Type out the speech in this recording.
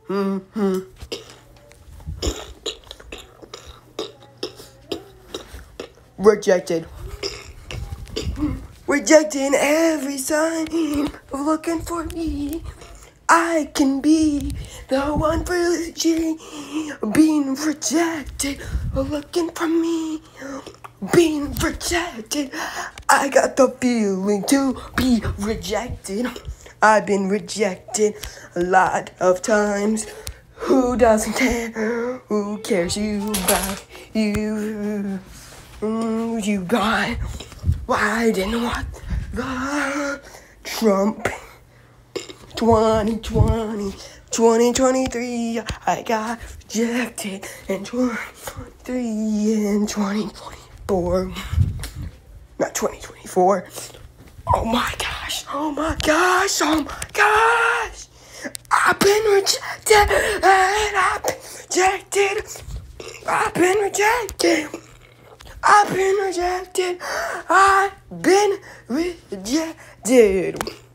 Rejected. Rejecting every sign of looking for me. I can be the one for you. Being rejected, looking for me. Being rejected, I got the feeling to be rejected. I've been rejected a lot of times. Who doesn't care? Who cares about you? You got wide and what the Trump 2023 I got rejected in 2023 and 2024, not 2024. Oh my gosh, I've been rejected and I've been rejected. I've been rejected. I've been rejected.